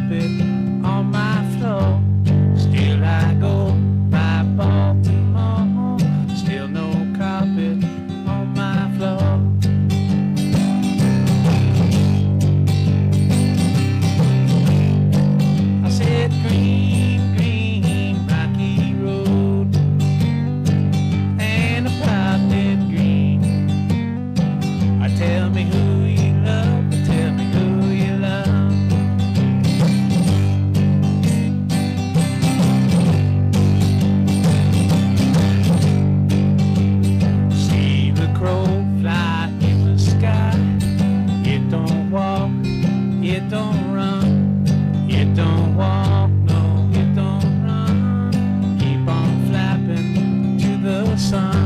carpet on my floor. Still I go by Baltimore. Still no carpet on my floor. I said green, green, rocky road, and a powdered green. Tell me who you love, tell me who you love. See the crow fly in the sky. It don't walk, it don't run. It don't walk, no, it don't run. Keep on flapping to the sun.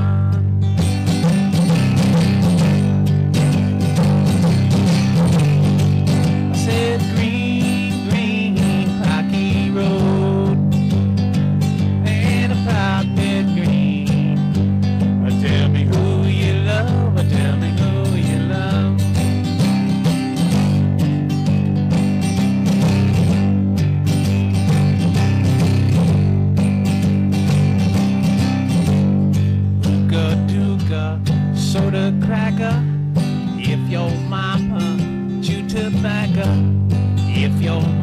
Soda cracker, if your mama chew tobacco, if your